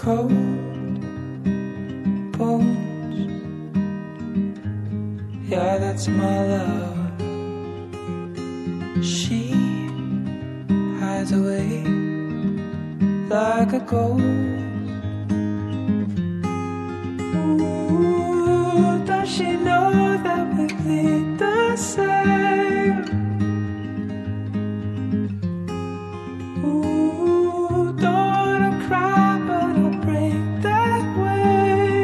cold bones. Yeah, that's my love. She hides away like a ghost. Ooh, does she know that we bleed the same? Ooh, don't wanna cry, but I'll break that way.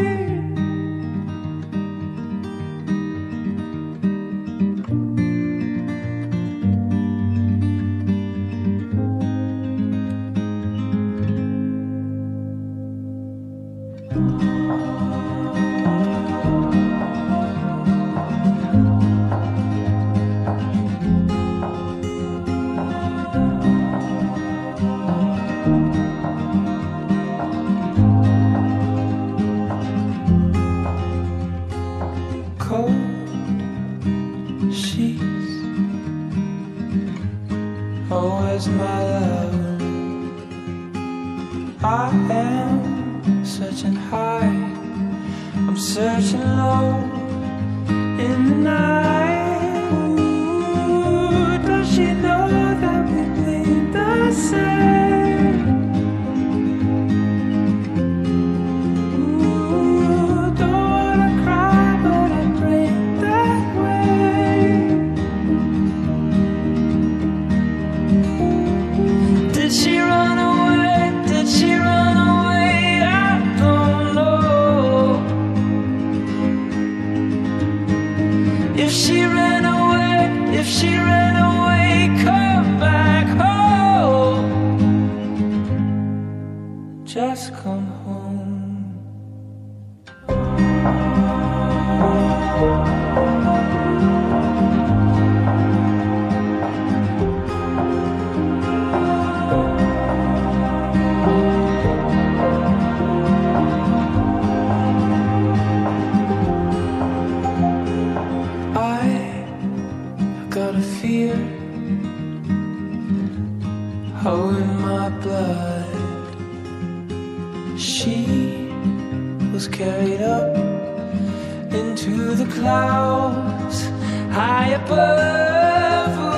Cold sheets, oh, where's my love? I am searching high, I'm searching low in the night. Ooh, does she know that we bleed the same? Ooh, don't wanna cry, but I break that way. Did she run away? Did she run away? I don't know. If she ran away, if she ran away, come back home. Just come home. I got a fear, oh, in my blood. She was carried up into the clouds high above.